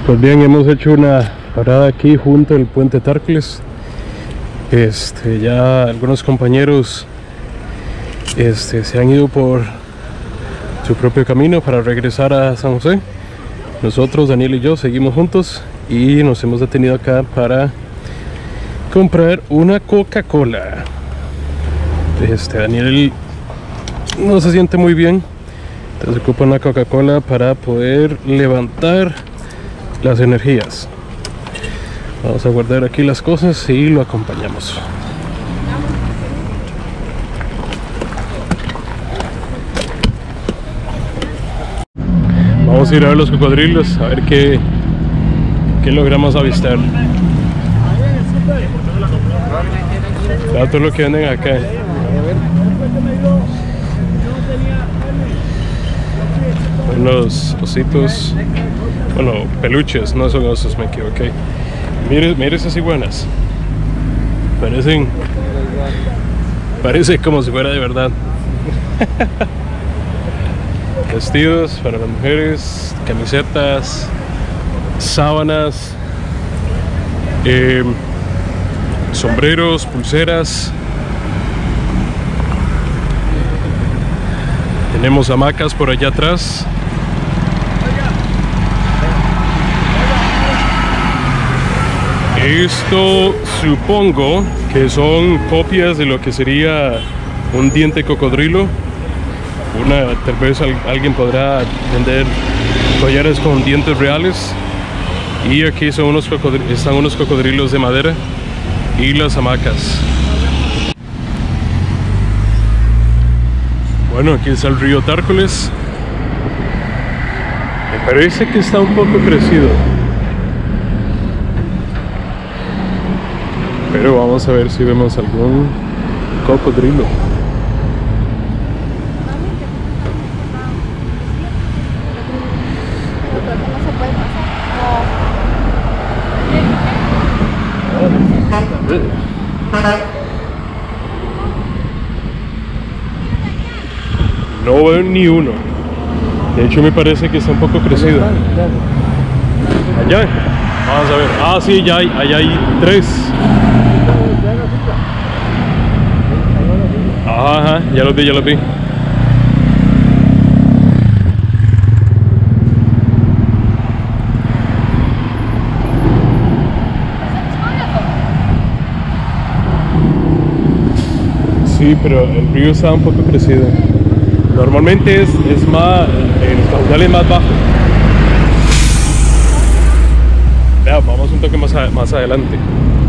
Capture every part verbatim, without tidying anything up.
Pues bien, hemos hecho una parada aquí junto al puente Tárcoles. Este, ya algunos compañeros este, se han ido por su propio camino para regresar a San José. Nosotros, Daniel y yo, seguimos juntos y nos hemos detenido acá para comprar una Coca-Cola. Este, Daniel no se siente muy bien, entonces ocupa una Coca-Cola para poder levantar las energías. Vamos a guardar aquí las cosas y lo acompañamos. Vamos a ir a ver los cocodrilos, a ver qué, qué logramos avistar. Claro, todo lo que venden acá. Unos ositos, bueno, peluches, no son osos, me equivoqué. Mire, mire esas iguanas. Parecen, parece como si fuera de verdad. Vestidos para las mujeres, camisetas, sábanas, eh, sombreros, pulseras. Tenemos hamacas por allá atrás. Esto supongo que son copias de lo que sería un diente de cocodrilo. Una, tal vez al, alguien podrá vender collares con dientes reales. Y aquí son unos están unos cocodrilos de madera y las hamacas. Bueno, aquí está el río Tárcoles. Me parece que está un poco crecido, pero vamos a ver si vemos algún cocodrilo. No veo ni uno. De hecho me parece que está un poco crecido. Allá. Vamos a ver. Ah, sí, ya hay, allá hay tres. Ajá, ajá, ya los vi, ya los vi. Sí, pero el río está un poco crecido. Normalmente es, es más, el caudal es más bajo. Vea, vamos un toque más, a, más adelante.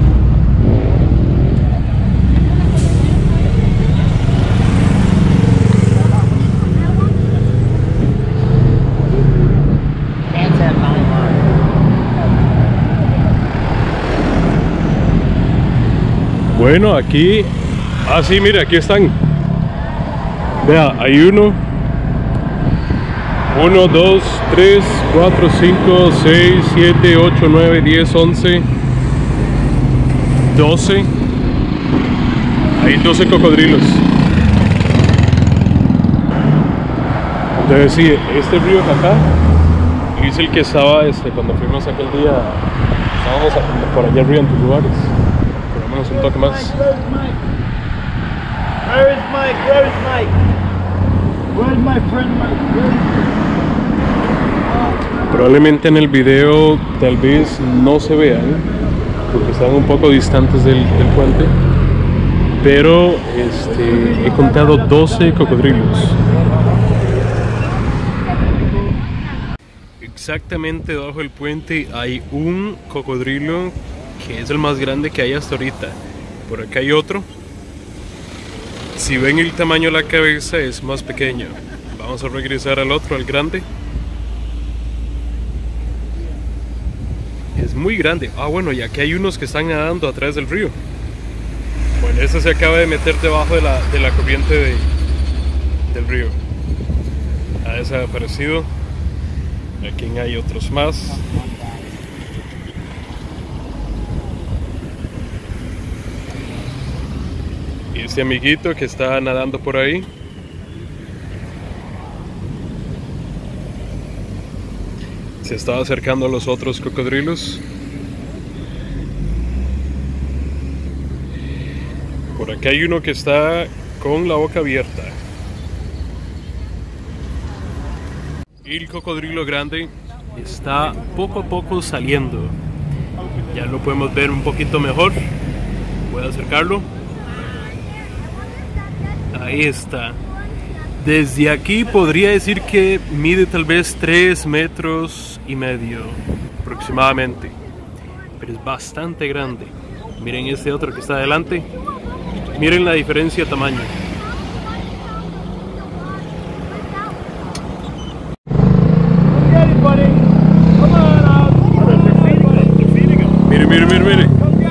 Bueno, aquí, ah sí, mira, aquí están. Vea, hay uno, uno, dos, tres, cuatro, cinco, seis, siete, ocho, nueve, diez, once, doce. Hay doce cocodrilos. Entonces sí, este río de acá es el que estaba este, cuando fuimos aquel día. Estábamos por allá arriba en tus lugares. Por lo menos un toque más. Where is Mike? Where is Mike? Where's my friend Mike? Probablemente en el video tal vez no se vean porque están un poco distantes del, del puente, pero este, he contado doce cocodrilos. Exactamente debajo del puente hay un cocodrilo que es el más grande que hay hasta ahorita. Por acá hay otro. Si ven el tamaño de la cabeza es más pequeño. Vamos a regresar al otro, al grande. Es muy grande. Ah, bueno, y aquí hay unos que están nadando atrás del río. Bueno, este se acaba de meter debajo de la, de la corriente de, del río. Ha desaparecido. Aquí hay otros más. Y este amiguito que está nadando por ahí. Se está acercando a los otros cocodrilos. Por acá hay uno que está con la boca abierta. El cocodrilo grande está poco a poco saliendo. Ya lo podemos ver un poquito mejor. Voy a acercarlo. Ahí está. Desde aquí podría decir que mide tal vez tres metros y medio aproximadamente, pero es bastante grande. Miren este otro que está adelante. Miren la diferencia de tamaño. Miren, miren, miren, miren.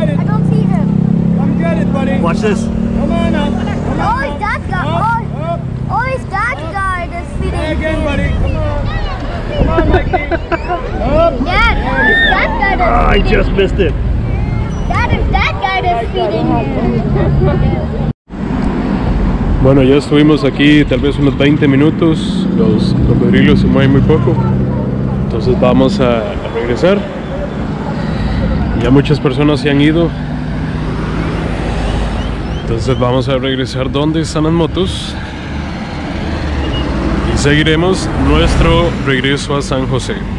Watch this. Come on up. Come Oh, it's that guy. Oh, oh, it's that guy that's feeding. again, buddy. Come on. Come on, Mikey. Up. Dad, it's that guy that's Ah, I feeding. just missed it. Dad, it's that guy that's feeding him. Bueno, ya estuvimos aquí tal vez unos veinte minutos. Los cocodrilos se mueven muy poco. Entonces vamos a, a regresar. Ya muchas personas se han ido. Entonces vamos a regresar donde están las motos. Y seguiremos nuestro regreso a San José.